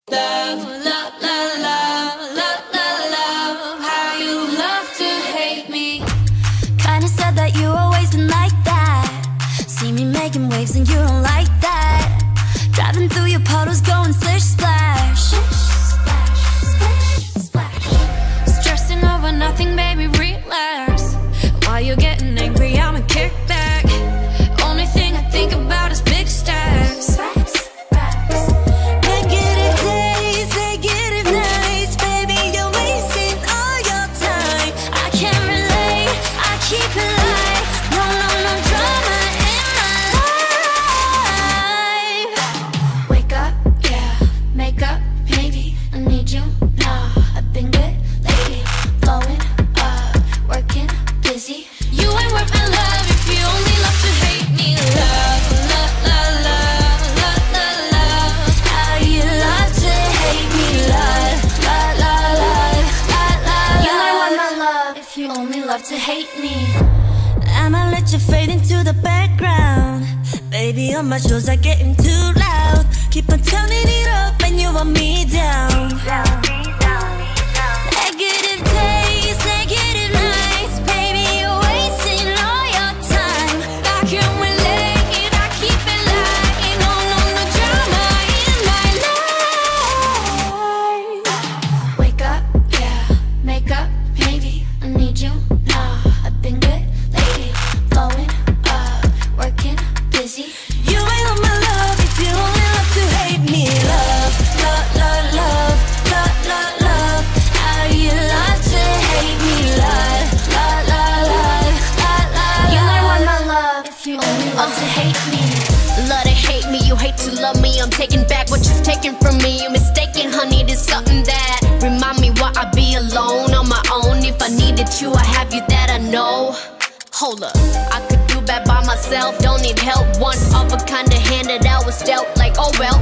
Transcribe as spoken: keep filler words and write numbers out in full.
Love, love, love, love, love, love, love, how you love to hate me. Kinda said that you always been like that. See me making waves and you don't like that. Driving through your puddles going splish splash. Splash, splash, splash. Stressing over nothing, baby, relax. While you're getting angry, I'ma kick back. Only thing I think about is big stacks. Negative days, negative nights, baby, you're wasting all your time. I can't relate, I keep it light. No, no, no drama in my life. Wake up, yeah, make up, maybe I need you now. I've been good lately, blowing up, working, busy. You ain't worth my love if you only love to hate me. Love, love, love, love, love, love, love, how you love to hate me. Love, love, love, love, love, love. You ain't worth my love if you only love to hate me. I'ma let you fade into the background. Baby, all my shows are getting too loud. Keep on turning it up and you want me down. Negative days, negative nights, baby, you're wasting all your time. I can't relate, I keep it light. No, no, no drama in my life. Wake up, yeah, make up, maybe I need you now. I've been good lately, blowing up, working, busy. You ain't on my love if you only love to hate me. Love, love, love, love, love, love, love, how you love to hate me. Love, love, love, love, love, love. You ain't want my love if you only love to hate me. Love to hate me, you hate to love me. I'm taking back what you've taken from me. You're mistaken, honey, there's something that remind me why I be alone on my own. If I needed you, I have you, that I know. Hold up, I could do bad by myself, don't need help. One of a kind of hand that I was dealt, like oh well.